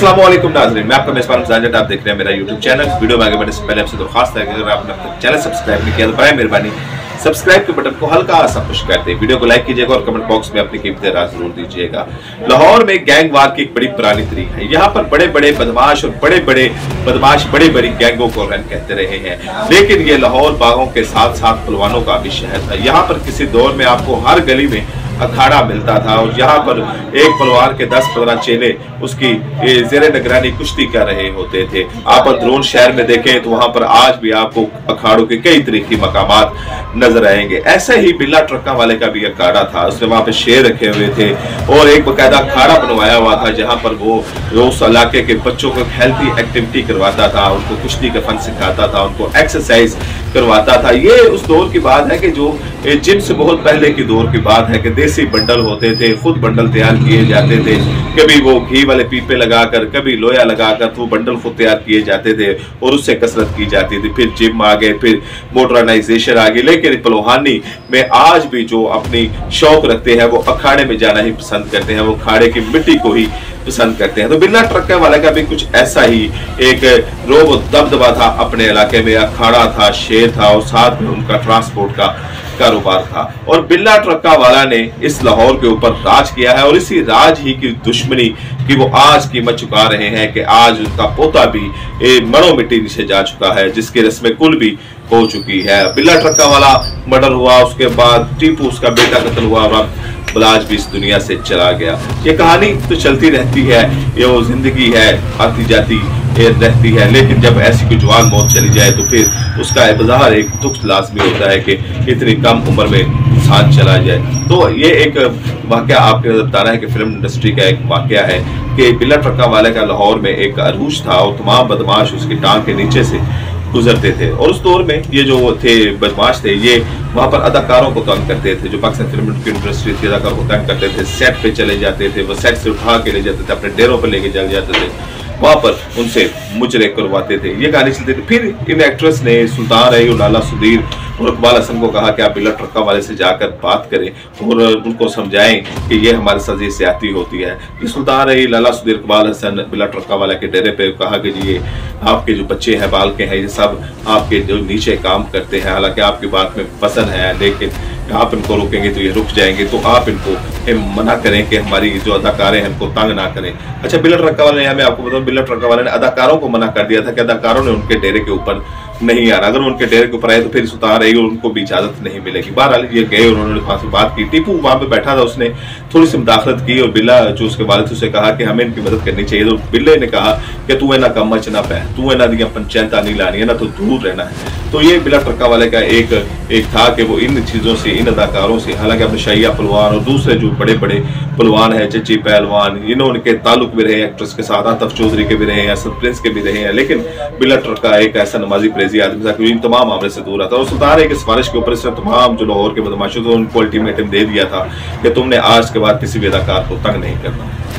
अस्सलाम वालेकुम नाज़रीन, मैं आपका मेज़बान रमज़ान जट, आप देख रहे हैं मेरा यूट्यूब चैनल। वीडियो में आगे बढ़ने से पहले आपसे दरख्वास्त है कि अगर आपने अपना चैनल सब्सक्राइब नहीं किया तो बराए मेहरबानी सब्सक्राइब के बटन को हल्का सा पुश कर दें, वीडियो को लाइक कीजिएगा और कमेंट बॉक्स में अपनी कीमती राय जरूर दीजिएगा। लाहौर में गैंग वार की एक बड़ी पुरानी तरीक है। यहाँ पर बड़े बड़े बदमाश और बड़े बड़ी गैंगों को रन कहते रहे हैं, लेकिन ये लाहौर बागों के साथ साथ पहलवानों का भी शहर था। यहाँ पर किसी दौर में आपको हर गली में अखाड़ा मिलता था और यहाँ पर एक पहलवान के 10-15 चेले उसकी ज़ेरे निगरानी कुश्ती कर रहे होते थे। आप अंदरून शहर में देखें तो वहां पर आज भी आपको अखाड़ों के कई तरीके मकामात नजर आएंगे। ऐसे ही बिल्ला ट्रक्का वाले का भी अखाड़ा था, उसने वहां पे शेर रखे हुए थे और एक बकायदा अखाड़ा बनवाया हुआ था जहां पर वो उस इलाके के बच्चों को हेल्थी एक्टिविटी करवाता था, उनको कुश्ती का फन सिखाता था, उनको एक्सरसाइज करवाता था। ये उस दौर की बात है कि जो जिम से बहुत पहले की दौर की बात है कि देसी बंडल होते थे, खुद बंडल तैयार किए जाते थे, कभी वो घी वाले पीपे लगाकर, कभी लोया लगाकर तो बंडल खुद तैयार किए जाते थे और उससे कसरत की जाती थी। फिर जिम आ गए, फिर मॉडर्नाइजेशन आ गई, लेकिन पहलवानी में आज भी जो अपनी शौक रखते हैं वो अखाड़े में जाना ही पसंद करते हैं, वो अखाड़े की मिट्टी को ही पसंद करते हैं। तो बिल्ला ट्रक्का वाला का भी कुछ ऐसा ही एक रोब दबदबा था अपने इलाके में, अखाड़ा था, शेर था और साथ में उनका ट्रांसपोर्ट का कारोबार था। और बिल्ला ट्रक्का वाला ने इस लाहौर के ऊपर राज किया है और इसी राज ही की दुश्मनी की वो आज कीमत चुका रहे हैं कि आज उनका पोता भी मरो मिट्टी नीचे जा चुका है, जिसकी रस्म कुल भी हो चुकी है। बिल्ला ट्रक्का वाला मर्डर हुआ, उसके बाद टीपू उसका बेटा कत्ल हुआ और अब बलाज भी इस दुनिया से चला गया। ये कहानी तो चलती रहती है, ये वो जिंदगी है, आती जाती रहती है, लेकिन जब ऐसी कोई जवान मौत चली जाए तो फिर उसका इज़हार एक दुख लाजमी होता है कि इतनी कम उम्र में इंसान चला जाए। तो ये एक वाकया आपके बता रहा है कि फिल्म इंडस्ट्री का एक वाकया है कि बिल्ला ट्रक्का वाले का लाहौर में एक अरूज था और तमाम बदमाश उसकी टांग के नीचे से गुजरते थे। और उस दौर में ये जो थे बदमाश थे, ये वहां पर अदाकारों को तंग करते थे, जो पाकिस्तान फिल्म इंडस्ट्री थी अदाकारों को तंग करते थे, सेट पे चले जाते थे, वो सेट से उठा के ले जाते थे, अपने डेरों पर लेके चले जाते थे, वहां पर उनसे मुजरे करवाते थे। ये कहानी चलती थी। फिर इन एक्ट्रेस ने सुल्तान रही और लाला सुधीर और इकबाल हसन को कहा कि आप बिल्ला ट्रक्का वाले से जाकर बात करें और उनको समझाएं कि ये हमारे साथ ये ज्यादती होती है। ये सुल्तान रही, लाला सुधीर, इकबाल हसन बिल्ला ट्रक्का वाले के डेरे पे कहा कि जी ये आपके जो बच्चे हैं बाल के हैं, ये सब आपके जो नीचे काम करते हैं, हालांकि आपकी बात में पसंद है, लेकिन आप इनको रोकेंगे तो ये रुक जाएंगे, तो आप इनको मना करें कि हमारी जो अदाकारें हैं उनको तंग ना करें। अच्छा, बिल्ला ट्रक्का वाले ने, मैं आपको बताऊं, बिल्ला ट्रक्का वाले ने अदाकारों को मना कर दिया था कि अदाकारों ने उनके डेरे के ऊपर नहीं आना, अगर उनके डेरे के ऊपर आए तो फिर सुतार रहेगी और उनको भी इजाजत नहीं मिलेगी। बहरहाल ये गए, उन्होंने वहां से बात की, टीपू वहां पे बैठा था, उसने थोड़ी सी मुदाखलत की और बिल्ला जो उसके वालिद से कहा कि हमें इनकी मदद करनी चाहिए। तो बिल्ले ने कहा कि तू ना कम मच ना पै, तू ना दिया पंचायत नहीं लानी है ना, तो दूर रहना है। तो ये बिल्ला ट्रक्का वाले का एक था कि वो इन चीजों से, इन अदाकारों से, हालांकि अपने शाहिया पहलवान और दूसरे जो बड़े बड़े पहलवान है, चची पहलवान, इनके ताल्लुक भी रहे एक्ट्रेस के साथ, आतफ चौधरी के भी रहे हैं, असद प्रिंस के भी रहे हैं, लेकिन बिल्ला ट्रक्का एक ऐसा नमाजी प्रेजी आदमी था कि इन तमाम मामले से दूर आता। और सुल्तान है कि सिफारिश के ऊपर इसने तमाम जो लाहौर के बदमाशों थे उनको अल्टीमेटम दे दिया था कि तुमने आज के बाद किसी भी अदाकार को तंग नहीं करना।